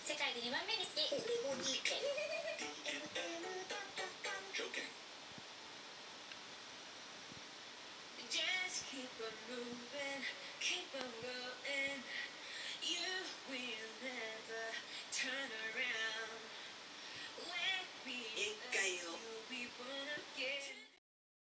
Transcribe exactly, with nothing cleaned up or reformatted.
世界でにばんめに好き。 レモニーケ。 Just keep on moving, keep on going. You will never turn around.